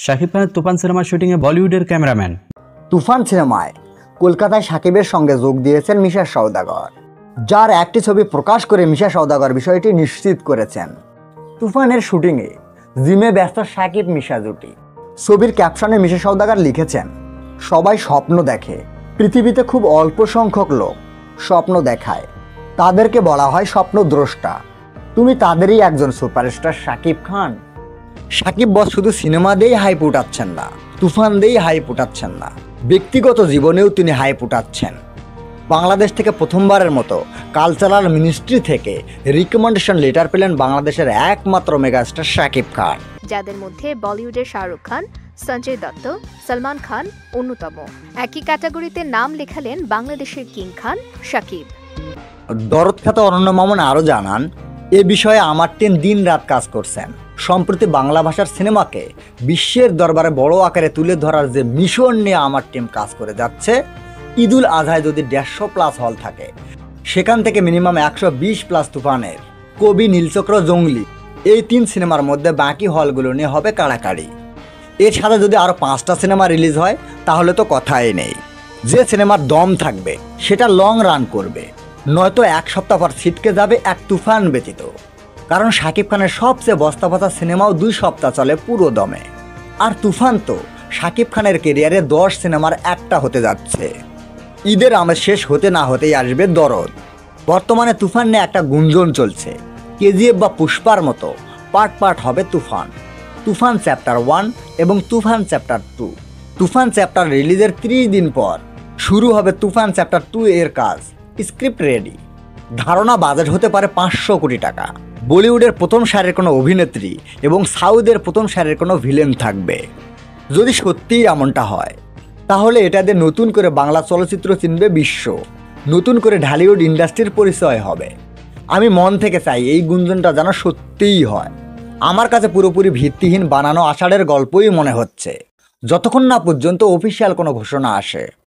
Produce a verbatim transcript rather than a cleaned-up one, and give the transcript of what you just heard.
শাকিব খানের তুফান সিনেমার শুটিংয়ে বলিউডের ক্যামেরাম্যান। তুফান সিনেমায় কলকাতায় শাকিবের সঙ্গে যোগ দিয়েছেন মিশা সওদাগর, যার একটি ছবি প্রকাশ করে মিশা সওদাগর বিষয়টি নিশ্চিত করেছেন। তুফানের শুটিংয়ে জিমে ব্যস্ত শাকিব মিশা জুটি। ছবির ক্যাপশনে মিশা সওদাগর লিখেছেন, সবাই স্বপ্ন দেখে, পৃথিবীতে খুব অল্প সংখ্যক লোক স্বপ্ন দেখায়, তাদেরকে বলা হয় স্বপ্নদ্রষ্টা। তুমি তাদেরই একজন সুপারস্টার শাকিব খান। শাকিব বস শুধু সিনেমা দিয়েই হাইপ উঠাচ্ছেন না, তুফান দিয়েই হাইপ উঠাচ্ছেন না, ব্যক্তিগত জীবনেও তিনি হাইপ উঠাচ্ছেন। বাংলাদেশ থেকে প্রথমবারের মতো কালচারাল মিনিস্ট্রি থেকে রিকমেন্ডেশন লেটার পেলেন বাংলাদেশের একমাত্র মেগাস্টার শাকিব খান, যাদের মধ্যে বলিউডের শাহরুখ খান, সঞ্জয় দত্ত, সলমান খান অন্যতম। একই ক্যাটাগরিতে নাম লেখালেন বাংলাদেশের কিং খান শাকিব। দরদ খ্যাত অনন্য মামুন আরও জানান, এ বিষয়ে আমার টিম দিন রাত কাজ করছেন। সম্প্রতি বাংলা ভাষার সিনেমাকে বিশ্বের দরবারে বড় আকারে তুলে ধরার যে মিশন নিয়ে আমার টিম কাজ করে যাচ্ছে, ঈদুল আজহায় যদি দেড়শো প্লাস হল থাকে, সেখান থেকে মিনিমাম একশো বিশ প্লাস তুফানের, কবি, নীলচক্র, জঙ্গলি এই তিন সিনেমার মধ্যে বাকি হলগুলো নিয়ে হবে কাড়াকাড়ি। এর সাথে যদি আরও পাঁচটা সিনেমা রিলিজ হয় তাহলে তো কথাই নেই। যে সিনেমার দম থাকবে সেটা লং রান করবে, নয়তো এক সপ্তাহ পর ছিটকে যাবে এক তুফান ব্যতীত। কারণ শাকিব খানের সবচেয়ে বস্তাপচা সিনেমাও দুই সপ্তাহ চলে পুরো দমে, আর তুফান তো শাকিব খানের কেরিয়ারে দশ সিনেমার একটা হতে যাচ্ছে। ঈদের আমেজ শেষ হতে না হতেই আসবে দরদ। বর্তমানে তুফান নিয়ে একটা গুঞ্জন চলছে, কেজিএফ বা পুষ্পার মতো পার্ট পার্ট হবে তুফান। তুফান চ্যাপ্টার ওয়ান এবং Toofan chapter two. Toofan chapter রিলিজের ত্রিশ দিন পর শুরু হবে তুফান চ্যাপ্টার টু এর কাজ, স্ক্রিপ্ট রেডি। ধারণা বাজেট হতে পারে পাঁচশো কোটি টাকা। বলিউডের প্রথম সারির কোনো অভিনেত্রী এবং সাউথের প্রথম সারির কোনো ভিলেন থাকবে। যদি সত্যিই এমনটা হয় তাহলে এটা দিয়ে নতুন করে বাংলা চলচ্চিত্র চিনবে বিশ্ব, নতুন করে ঢালিউড ইন্ডাস্ট্রির পরিচয় হবে। আমি মন থেকে চাই এই গুঞ্জনটা যেন সত্যিই হয়। আমার কাছে পুরোপুরি ভিত্তিহীন বানানো আষাঢ়ের গল্পই মনে হচ্ছে, যতক্ষণ না পর্যন্ত অফিসিয়াল কোনো ঘোষণা আসে।